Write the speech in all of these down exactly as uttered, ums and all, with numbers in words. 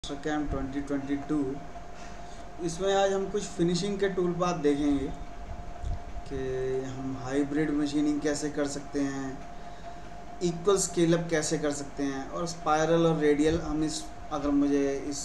मास्टरकैम twenty twenty two. इसमें आज हम कुछ फिनिशिंग के टूल पाथ देखेंगे कि हम हाइब्रिड मशीनिंग कैसे कर सकते हैं, इक्वल स्केल अप कैसे कर सकते हैं, और स्पायरल और रेडियल हम इस अगर मुझे इस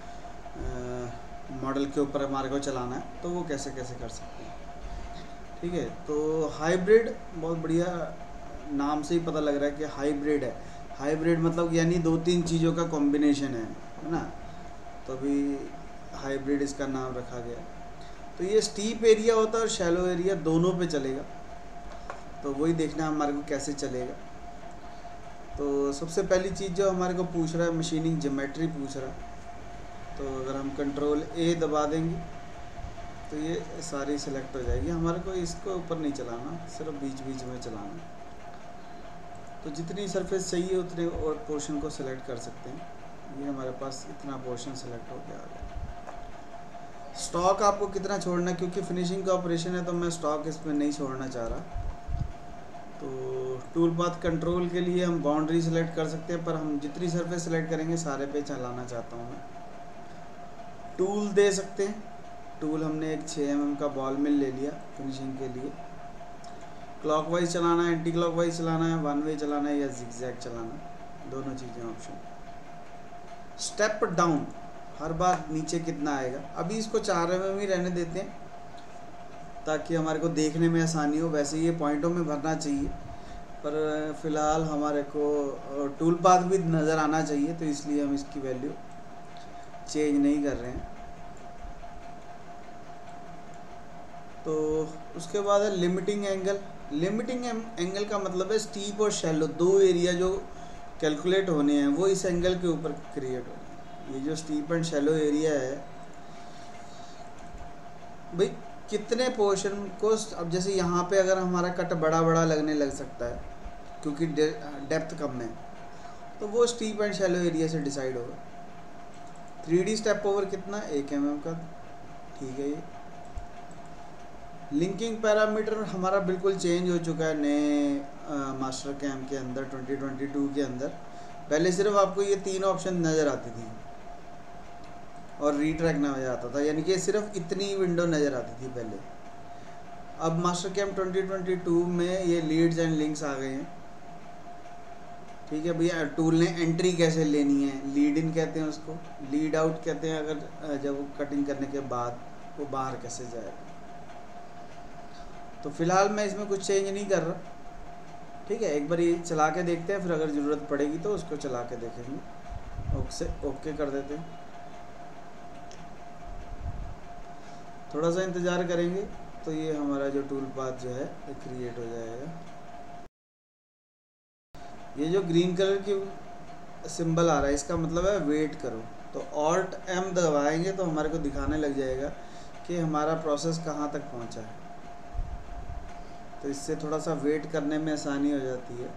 मॉडल के ऊपर हमारे को चलाना है तो वो कैसे कैसे कर सकते हैं। ठीक है, तो हाइब्रिड बहुत बढ़िया नाम से ही पता लग रहा है कि हाइब्रिड है। हाइब्रिड मतलब यानी दो तीन चीज़ों का कॉम्बिनेशन है है ना, तो अभी हाइब्रिड इसका नाम रखा गया। तो ये स्टीप एरिया होता है और शैलो एरिया दोनों पे चलेगा, तो वही देखना हमारे को कैसे चलेगा। तो सबसे पहली चीज़ जो हमारे को पूछ रहा है, मशीनिंग ज्योमेट्री पूछ रहा है। तो अगर हम कंट्रोल ए दबा देंगे तो ये सारी सिलेक्ट हो जाएगी। हमारे को इसको ऊपर नहीं चलाना, सिर्फ बीच बीच में चलाना। तो जितनी सरफेस चाहिए उतने और पोर्शन को सिलेक्ट कर सकते हैं। ये हमारे पास इतना पोर्शन सिलेक्ट हो गया आ गया। स्टॉक आपको कितना छोड़ना है, क्योंकि फिनिशिंग का ऑपरेशन है तो मैं स्टॉक इसमें नहीं छोड़ना चाह रहा। तो टूल पाथ कंट्रोल के लिए हम बाउंड्री सेलेक्ट कर सकते हैं, पर हम जितनी सरफेस सेलेक्ट करेंगे सारे पे चलाना चाहता हूँ मैं। टूल दे सकते हैं, टूल हमने एक छः एम एम का बॉल मिल ले लिया फिनिशिंग के लिए। क्लॉकवाइज चलाना है, एंटी क्लॉकवाइज चलाना है, वन वे चलाना है या जिगजैग चलाना है, दोनों चीज़ें ऑप्शन। स्टेप डाउन हर बार नीचे कितना आएगा। अभी इसको चार एम एम ही रहने देते हैं ताकि हमारे को देखने में आसानी हो। वैसे ये पॉइंटों में भरना चाहिए, पर फ़िलहाल हमारे को टूल पाथ भी नज़र आना चाहिए, तो इसलिए हम इसकी वैल्यू चेंज नहीं कर रहे हैं। तो उसके बाद है लिमिटिंग एंगल। लिमिटिंग एंगल का मतलब है स्टीप और शैलो दो एरिया जो कैलकुलेट होने हैं वो इस एंगल के ऊपर क्रिएट हो रहे हैं। ये जो स्टीप एंड शैलो एरिया है भाई, कितने पोर्शन को, अब जैसे यहाँ पे अगर हमारा कट बड़ा बड़ा लगने लग सकता है क्योंकि डेप्थ कम है, तो वो स्टीप एंड शैलो एरिया से डिसाइड होगा। थ्री डी स्टेप ओवर कितना, एक एम एम का, ठीक है। ये लिंकिंग पैरामीटर हमारा बिल्कुल चेंज हो चुका है नए मास्टरकैम के अंदर ट्वेंटी ट्वेंटी टू के अंदर। पहले सिर्फ आपको ये तीन ऑप्शन नज़र आती थी और रीट्रैक नज़र आता था, यानी कि सिर्फ इतनी विंडो नज़र आती थी पहले। अब मास्टरकैम ट्वेंटी ट्वेंटी टू में ये लीड्स एंड लिंक्स आ गए हैं। ठीक है भैया, टूल ने एंट्री कैसे लेनी है, लीड इन कहते हैं उसको, लीड आउट कहते हैं अगर जब कटिंग करने के बाद वो बाहर कैसे जाएगा। तो फिलहाल मैं इसमें कुछ चेंज नहीं कर रहा। ठीक है, एक बार ये चला के देखते हैं, फिर अगर ज़रूरत पड़ेगी तो उसको चला के देखेंगे। ओके ओके कर देते हैं, थोड़ा सा इंतज़ार करेंगे तो ये हमारा जो टूल पाथ जो है ये क्रिएट हो जाएगा। ये जो ग्रीन कलर की सिंबल आ रहा है इसका मतलब है वेट करो। तो ऑल्ट एम दबाएंगे तो हमारे को दिखाने लग जाएगा कि हमारा प्रोसेस कहाँ तक पहुँचा है। तो इससे थोड़ा सा वेट करने में आसानी हो जाती है।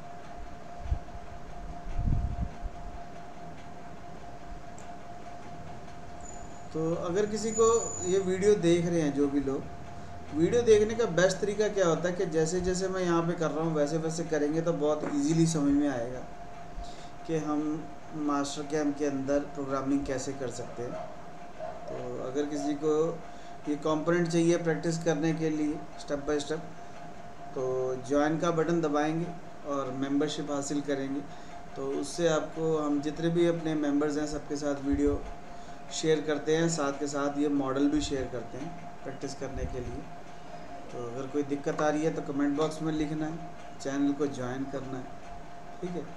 तो अगर किसी को ये वीडियो देख रहे हैं, जो भी लोग, वीडियो देखने का बेस्ट तरीका क्या होता है कि जैसे जैसे मैं यहाँ पे कर रहा हूँ वैसे वैसे करेंगे तो बहुत इजीली समझ में आएगा कि हम मास्टरकैम के अंदर प्रोग्रामिंग कैसे कर सकते हैं। तो अगर किसी को ये कंपोनेंट चाहिए प्रैक्टिस करने के लिए स्टेप बाय स्टेप, तो ज्वाइन का बटन दबाएंगे और मेंबरशिप हासिल करेंगे। तो उससे आपको हम जितने भी अपने मेंबर्स हैं सबके साथ वीडियो शेयर करते हैं, साथ के साथ ये मॉडल भी शेयर करते हैं प्रैक्टिस करने के लिए। तो अगर कोई दिक्कत आ रही है तो कमेंट बॉक्स में लिखना है, चैनल को ज्वाइन करना है। ठीक है,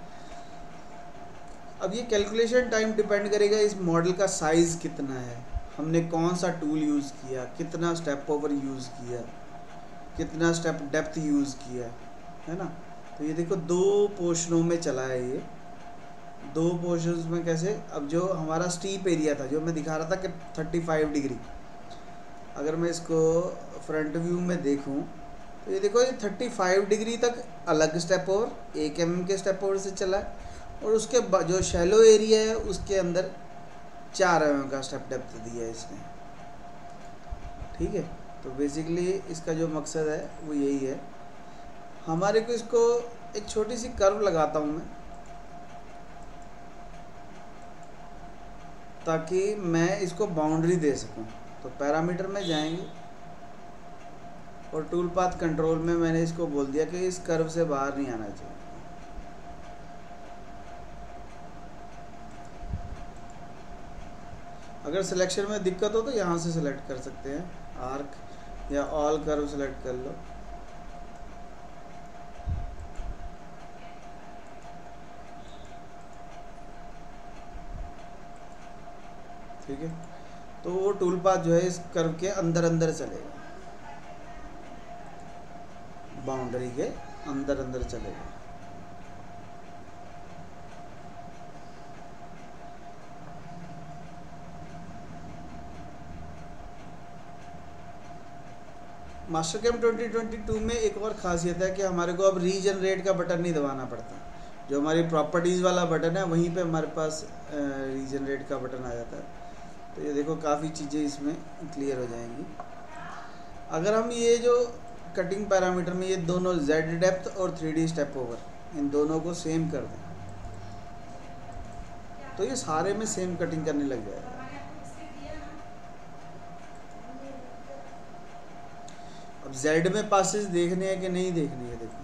अब ये कैलकुलेशन टाइम डिपेंड करेगा इस मॉडल का साइज़ कितना है, हमने कौन सा टूल यूज़ किया, कितना स्टेप ओवर यूज़ किया, कितना स्टेप डेप्थ यूज़ किया है ना। तो ये देखो दो पोर्शनों में चला है ये, दो पोर्शंस में कैसे। अब जो हमारा स्टीप एरिया था जो मैं दिखा रहा था कि थर्टी फाइव डिग्री, अगर मैं इसको फ्रंट व्यू में देखूं तो ये देखो ये थर्टी फाइव डिग्री तक अलग स्टेप ओवर, एक एम एम के स्टेप ओवर से चला है, और उसके बाद जो शैलो एरिया है उसके अंदर चार एम एम का स्टेप डेप्थ दिया है इसने। ठीक है, तो बेसिकली इसका जो मकसद है वो यही है। हमारे को इसको एक छोटी सी कर्व लगाता हूँ मैं, ताकि मैं इसको बाउंड्री दे सकूं। तो पैरामीटर में जाएंगे और टूल पाथ कंट्रोल में मैंने इसको बोल दिया कि इस कर्व से बाहर नहीं आना चाहिए। अगर सिलेक्शन में दिक्कत हो तो यहाँ से सिलेक्ट कर सकते हैं, आर्क या ऑल कर्व सिलेक्ट कर लो। ठीक है, तो वो टूल पाथ जो है इस कर्व के अंदर अंदर चलेगा, बाउंड्री के अंदर अंदर चलेगा। मास्टरकैम ट्वेंटी ट्वेंटी टू में एक और खासियत है कि हमारे को अब रीजनरेट का बटन नहीं दबाना पड़ता। जो हमारी प्रॉपर्टीज़ वाला बटन है वहीं पे हमारे पास रीजनरेट का बटन आ जाता है। तो ये देखो काफ़ी चीज़ें इसमें क्लियर हो जाएंगी। अगर हम ये जो कटिंग पैरामीटर में ये दोनों जेड डेप्थ और थ्री डी स्टेप ओवर इन दोनों को सेम कर दें तो ये सारे में सेम कटिंग करने लग जाएगा। अब जेड में पासेस देखने हैं कि नहीं देखने है, देखो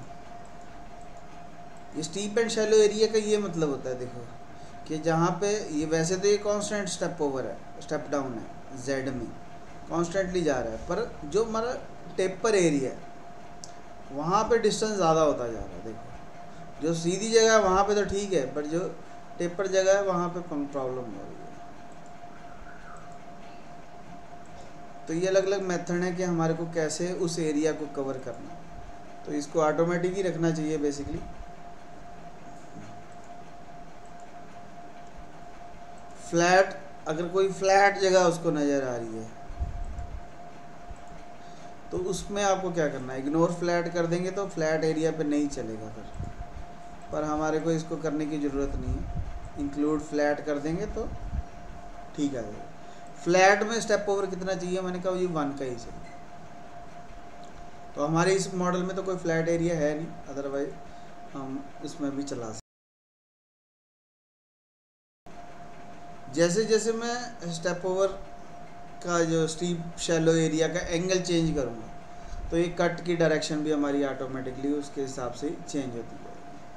ये स्टीप एंड शैलो एरिया का ये मतलब होता है, देखो कि जहाँ पे ये वैसे तो ये कांस्टेंट स्टेप ओवर है, स्टेप डाउन है, जेड में कॉन्स्टेंटली जा रहा है, पर जो हमारा टेपर एरिया है वहाँ पे डिस्टेंस ज़्यादा होता जा रहा है। देखो जो सीधी जगह है वहाँ पे तो ठीक है, पर जो टेपर जगह है वहाँ पे प्रॉब्लम हो रही है। तो ये अलग अलग मेथड है कि हमारे को कैसे उस एरिया को कवर करना। तो इसको ऑटोमेटिक ही रखना चाहिए बेसिकली। फ्लैट, अगर कोई फ्लैट जगह उसको नज़र आ रही है तो उसमें आपको क्या करना है, इग्नोर फ्लैट कर देंगे तो फ्लैट एरिया पे नहीं चलेगा फिर, पर हमारे को इसको करने की ज़रूरत नहीं है। इंक्लूड फ्लैट कर देंगे तो ठीक आ जाएगा। फ्लैट में स्टेप ओवर कितना चाहिए, मैंने कहा ये वन का ही चाहिए। तो हमारे इस मॉडल में तो कोई फ्लैट एरिया है नहीं, अदरवाइज हम इसमें भी चला सकते। जैसे जैसे मैं स्टेप ओवर का जो स्टीप शैलो एरिया का एंगल चेंज करूँगा तो ये कट की डायरेक्शन भी हमारी ऑटोमेटिकली उसके हिसाब से चेंज होती है।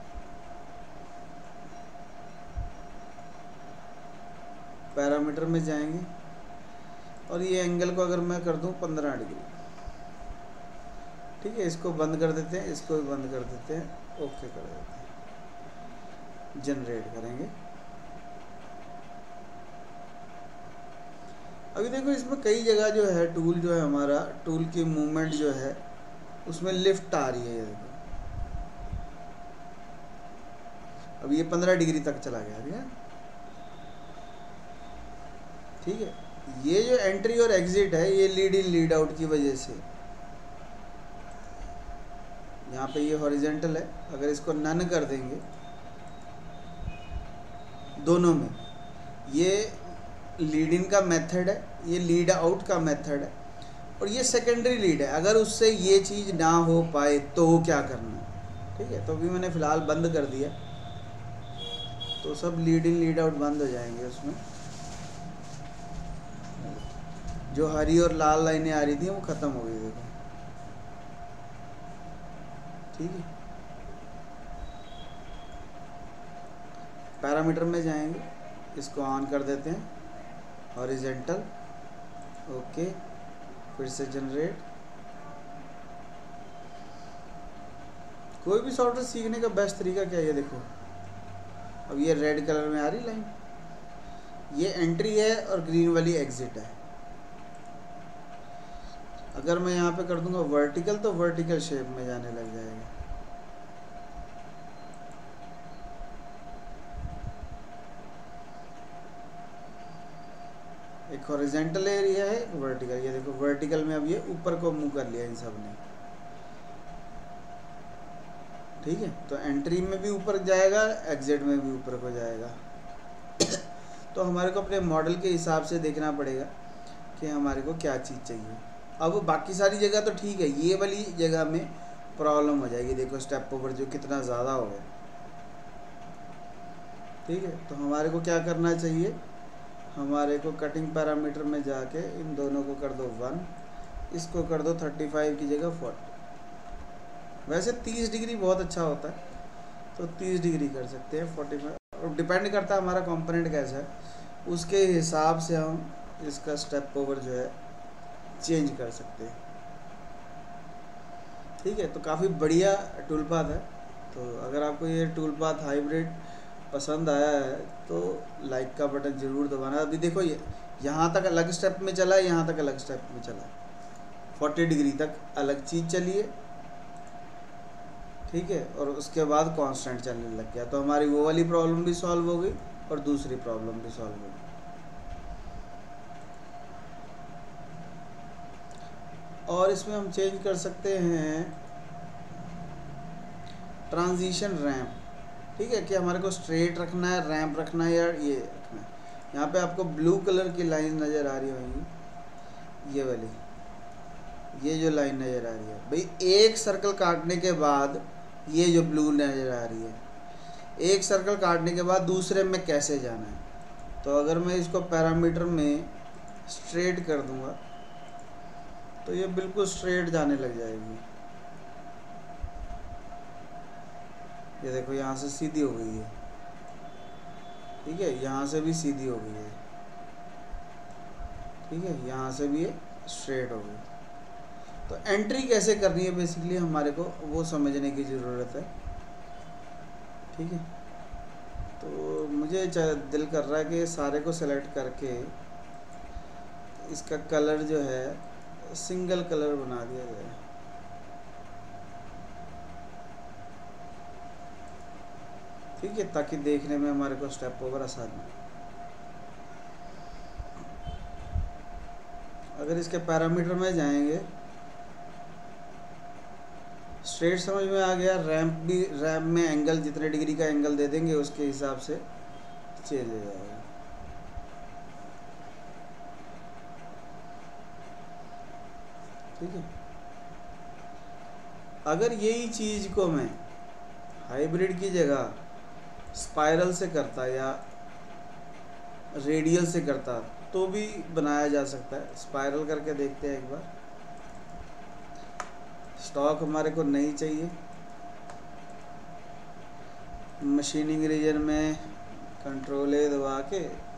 पैरामीटर में जाएंगे और ये एंगल को अगर मैं कर दूं पंद्रह डिग्री, ठीक है, इसको बंद कर देते हैं, इसको भी बंद कर देते हैं, ओके कर देते हैं, जनरेट करेंगे। अभी देखो इसमें कई जगह जो है टूल जो है हमारा टूल की मूवमेंट जो है उसमें लिफ्ट आ रही है। ये देखो अब ये पंद्रह डिग्री तक चला गया, ठीक है, ठीक है। ये जो एंट्री और एग्जिट है ये लीड इन लीड आउट की वजह से, यहाँ पे ये हॉरिजेंटल है, अगर इसको नन कर देंगे दोनों में, ये लीड इन का मेथड है, ये लीड आउट का मेथड है और ये सेकेंडरी लीड है। अगर उससे ये चीज़ ना हो पाए तो क्या करना है, ठीक है। तो अभी मैंने फ़िलहाल बंद कर दिया तो सब लीड इन लीड आउट बंद हो जाएंगे। उसमें जो हरी और लाल लाइनें आ रही थी वो ख़त्म हो गई, देखो, ठीक है। पैरामीटर में जाएंगे, इसको ऑन कर देते हैं, हॉरिजेंटल, ओके, फिर से जनरेट। कोई भी सॉफ्टवेयर सीखने का बेस्ट तरीका क्या है, ये देखो अब ये रेड कलर में आ रही लाइन, ये एंट्री है और ग्रीन वाली एग्जिट है। अगर मैं यहाँ पे कर दूंगा वर्टिकल तो वर्टिकल शेप में जाने लग जाएगा। एक हॉरिजेंटल एरिया है, एक वर्टिकल, ये देखो वर्टिकल में अब ये ऊपर को मूव कर लिया इन सब ने, ठीक है। तो एंट्री में भी ऊपर जाएगा, एग्जिट में भी ऊपर को जाएगा। तो हमारे को अपने मॉडल के हिसाब से देखना पड़ेगा कि हमारे को क्या चीज़ चाहिए। अब बाकी सारी जगह तो ठीक है, ये वाली जगह में प्रॉब्लम हो जाएगी। देखो स्टेप ओवर जो कितना ज़्यादा हो गया, ठीक है। तो हमारे को क्या करना चाहिए, हमारे को कटिंग पैरामीटर में जाके इन दोनों को कर दो वन, इसको कर दो थर्टी फाइव की जगह फोर्टी। वैसे तीस डिग्री बहुत अच्छा होता है, तो तीस डिग्री कर सकते हैं, फोर्टी फाइव, और डिपेंड करता है हमारा कंपोनेंट कैसा है, उसके हिसाब से हम इसका स्टेप ओवर जो है चेंज कर सकते हैं। ठीक है, तो काफ़ी बढ़िया टूल पाथ है। तो अगर आपको ये टूल पाथ हाइब्रिड पसंद आया है तो लाइक का बटन ज़रूर दबाना। अभी देखो ये यहाँ तक अलग स्टेप में चला है, यहाँ तक अलग स्टेप में चला है, फोर्टी डिग्री तक अलग चीज़ चली है। ठीक है, और उसके बाद कांस्टेंट चलने लग गया, तो हमारी वो वाली प्रॉब्लम भी सॉल्व हो गई और दूसरी प्रॉब्लम भी सॉल्व हो गई। और इसमें हम चेंज कर सकते हैं ट्रांजिशन रैंप। ठीक है, कि हमारे को स्ट्रेट रखना है, रैंप रखना है, या ये रखना है। यहाँ पे आपको ब्लू कलर की लाइन नज़र आ रही होगी, ये वाली, ये जो लाइन नज़र आ रही है भाई, एक सर्कल काटने के बाद ये जो ब्लू नज़र आ रही है, एक सर्कल काटने के बाद दूसरे में कैसे जाना है। तो अगर मैं इसको पैरामीटर में स्ट्रेट कर दूंगा तो ये बिल्कुल स्ट्रेट जाने लग जाएगी। ये देखो यहाँ से सीधी हो गई है। ठीक है, यहाँ से भी सीधी हो गई है। ठीक है, यहाँ से भी ये स्ट्रेट हो गई। तो एंट्री कैसे करनी है बेसिकली हमारे को वो समझने की ज़रूरत है। ठीक है, तो मुझे दिल कर रहा है कि सारे को सेलेक्ट करके इसका कलर जो है सिंगल कलर बना दिया जाए। ठीक है, ताकि देखने में हमारे को स्टेप ओवर आसान हो। अगर इसके पैरामीटर में जाएंगे, स्ट्रेट समझ में आ गया, रैंप भी, रैंप में एंगल जितने डिग्री का एंगल दे देंगे उसके हिसाब से चेंज हो जाएगा। ठीक है, अगर यही चीज़ को मैं हाइब्रिड की जगह स्पाइरल से करता या रेडियल से करता तो भी बनाया जा सकता है। स्पाइरल करके देखते हैं एक बार। स्टॉक हमारे को नहीं चाहिए। मशीनिंग रीजन में कंट्रोल ए दबा के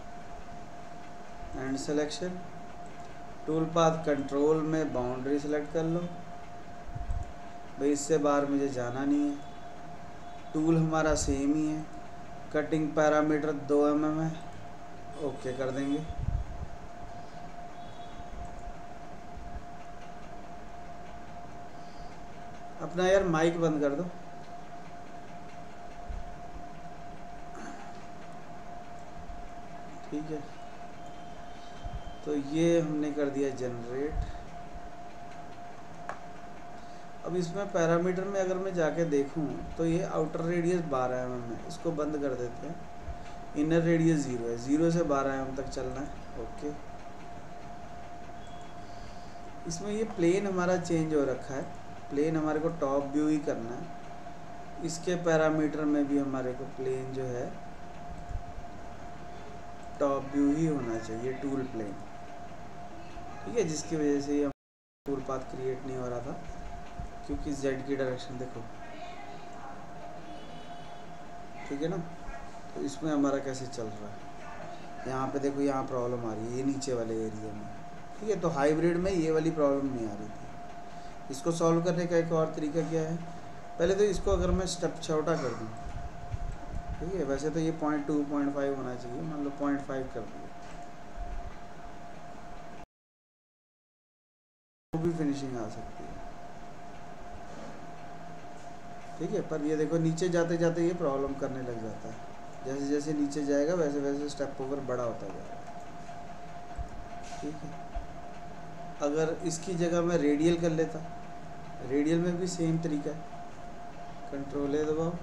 end selection, tool path control में बाउंड्री सेलेक्ट कर लो भाई, इससे बाहर मुझे जाना नहीं है। टूल हमारा सेम ही है, कटिंग पैरामीटर दो एम एम है, ओके कर देंगे। अपना यार माइक बंद कर दो। ठीक है, तो ये हमने कर दिया जनरेट। अब इसमें पैरामीटर में अगर मैं जाके देखूं तो ये आउटर रेडियस बारह एम एम है, इसको बंद कर देते हैं। इनर रेडियस ज़ीरो है, ज़ीरो से बारह एम एम तक चलना है। ओके, इसमें ये प्लेन हमारा चेंज हो रखा है, प्लेन हमारे को टॉप व्यू ही करना है। इसके पैरामीटर में भी हमारे को प्लेन जो है टॉप व्यू ही होना चाहिए, टूल प्लेन। ठीक है, जिसकी वजह से ये टूल पाथ क्रिएट नहीं हो रहा था, क्योंकि जेड की डायरेक्शन देखो। ठीक है ना, तो इसमें हमारा कैसे चल रहा है, यहाँ पे देखो, यहाँ प्रॉब्लम आ रही है ये नीचे वाले एरिया में। ठीक है, तो हाइब्रिड में ये वाली प्रॉब्लम नहीं आ रही थी। इसको सॉल्व करने का एक और तरीका क्या है, पहले तो इसको अगर मैं स्टेप छोटा कर दूँ, ठीक है, वैसे तो ये पॉइंट टू पॉइंट फाइव होना चाहिए, मान लो पॉइंट फाइव कर दिया, वो भी फिनिशिंग आ सकती है। ठीक है, पर ये देखो नीचे जाते जाते ये प्रॉब्लम करने लग जाता है। जैसे जैसे नीचे जाएगा वैसे वैसे स्टेप ओवर बड़ा होता जाएगा। ठीक है, अगर इसकी जगह मैं रेडियल कर लेता, रेडियल में भी सेम तरीका है, कंट्रोल ए दबाओ,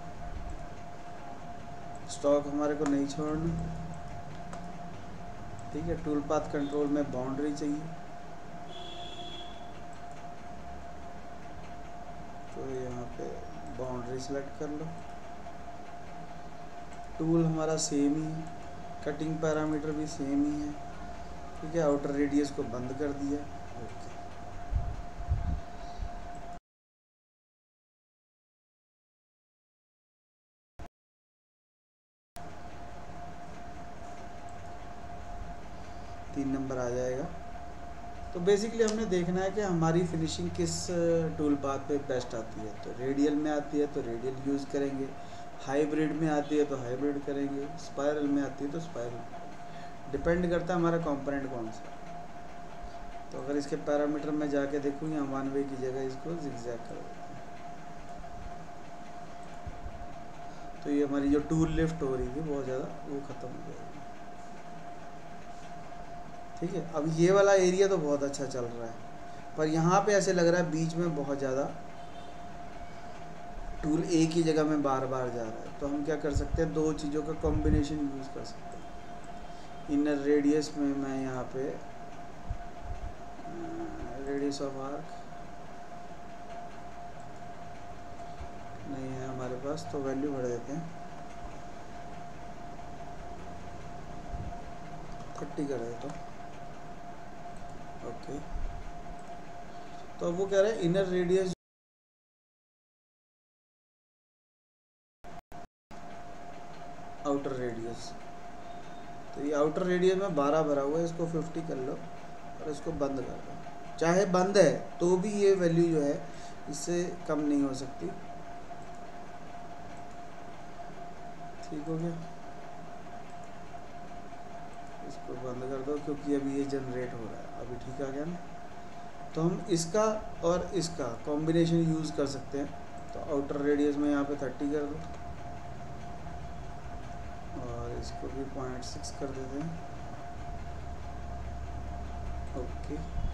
स्टॉक हमारे को नहीं छोड़ना। ठीक है, टूल पाथ कंट्रोल में बाउंड्री चाहिए, तो यहाँ पे बाउंड्री सेलेक्ट कर लो। टूल हमारा सेम ही है, कटिंग पैरामीटर भी सेम ही है, ठीक है। आउटर रेडियस को बंद कर दिया, ओके। तीन नंबर आ जाएगा। तो बेसिकली हमने देखना है कि हमारी फिनिशिंग किस टूल पाथ पे बेस्ट आती है। तो रेडियल में आती है तो रेडियल यूज़ करेंगे, हाइब्रिड में आती है तो हाइब्रिड करेंगे, स्पाइरल में आती है तो स्पाइरल। डिपेंड करता है हमारा कंपोनेंट कौन सा। तो अगर इसके पैरामीटर में जाके देखूँ या वन वे की जगह इसको जिगजैग कर देते हैं, तो ये हमारी जो टूल लिफ्ट हो रही थी बहुत ज़्यादा वो ख़त्म हो जाएगी, ठीक है। अब ये वाला एरिया तो बहुत अच्छा चल रहा है, पर यहाँ पे ऐसे लग रहा है बीच में बहुत ज़्यादा टूल एक ही जगह में बार बार जा रहा है। तो हम क्या कर सकते हैं, दो चीज़ों का कॉम्बिनेशन यूज़ कर सकते हैं। इनर रेडियस में मैं यहाँ पे रेडियस ऑफ आर्क नहीं है हमारे पास, तो वैल्यू बढ़ा देते हैं, थर्टी कर देता हूँ, ओके। तो अब वो कह रहे हैं इनर रेडियस आउटर रेडियस, तो ये आउटर रेडियस में बारह भरा हुआ है, इसको फिफ्टी कर लो और इसको बंद कर दो। चाहे बंद है तो भी ये वैल्यू जो है इससे कम नहीं हो सकती, ठीक हो गया। इसको बंद कर दो क्योंकि अभी ये जनरेट हो रहा है, अभी ठीक आ गया ना। तो हम इसका और इसका कॉम्बिनेशन यूज़ कर सकते हैं। तो आउटर रेडियस में यहाँ पे थर्टी कर दो और इसको भी पॉइंट सिक्स कर देते हैं, ओके।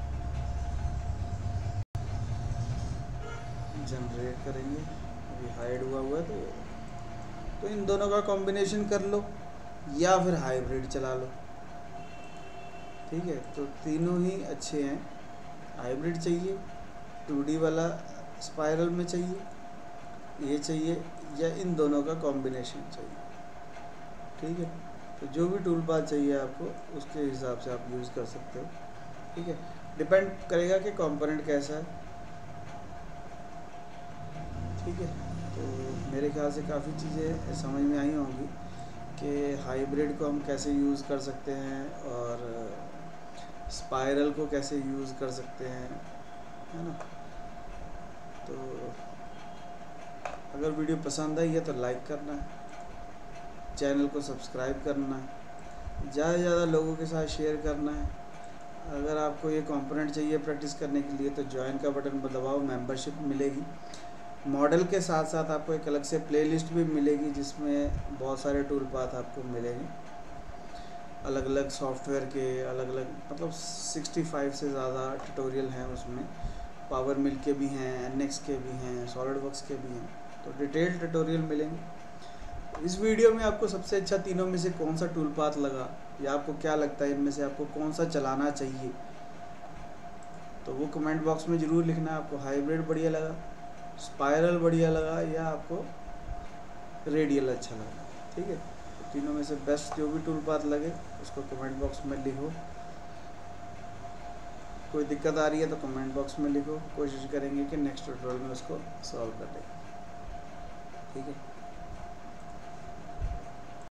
जनरेट करेंगे, अभी हाइड हुआ हुआ है तो ये, तो इन दोनों का कॉम्बिनेशन कर लो या फिर हाइब्रिड चला लो, ठीक है। तो तीनों ही अच्छे हैं, हाइब्रिड चाहिए, टू डी वाला स्पाइरल में चाहिए, ये चाहिए, या इन दोनों का कॉम्बिनेशन चाहिए, ठीक है। तो जो भी टूल पाथ चाहिए आपको उसके हिसाब से आप यूज़ कर सकते हो, ठीक है। डिपेंड करेगा कि कंपोनेंट कैसा है, ठीक है। तो मेरे ख्याल से काफ़ी चीज़ें समझ में आई होंगी कि हाइब्रिड को हम कैसे यूज़ कर सकते हैं और स्पाइरल को कैसे यूज़ कर सकते हैं, है ना। तो अगर वीडियो पसंद आई है तो लाइक करना है, चैनल को सब्सक्राइब करना है, ज़्यादा से ज़्यादा लोगों के साथ शेयर करना है। अगर आपको ये कंपोनेंट चाहिए प्रैक्टिस करने के लिए तो ज्वाइन का बटन दबाओ, मेंबरशिप मिलेगी। मॉडल के साथ साथ आपको एक अलग से प्लेलिस्ट भी मिलेगी जिसमें बहुत सारे टूल पाथ आपको मिलेंगे, अलग अलग सॉफ्टवेयर के, अलग अलग मतलब सिक्सटी फाइव से ज़्यादा ट्यूटोरियल हैं उसमें। पावर मिल के भी हैं, एनएक्स के भी हैं, सॉलिडवर्क्स के भी हैं, तो डिटेल ट्यूटोरियल मिलेंगे। इस वीडियो में आपको सबसे अच्छा तीनों में से कौन सा टूल पाथ लगा या आपको क्या लगता है इनमें से आपको कौन सा चलाना चाहिए, तो वो कमेंट बॉक्स में ज़रूर लिखना। आपको हाइब्रिड बढ़िया लगा, स्पाइरल बढ़िया लगा, या आपको रेडियल अच्छा लगा, ठीक है। तो तीनों में से बेस्ट जो भी टूल पाथ लगे उसको कमेंट बॉक्स में लिखो। कोई दिक्कत आ रही है तो कमेंट बॉक्स में लिखो, कोशिश करेंगे कि नेक्स्ट ट्यूटोरियल में उसको सॉल्व कर दें, ठीक है।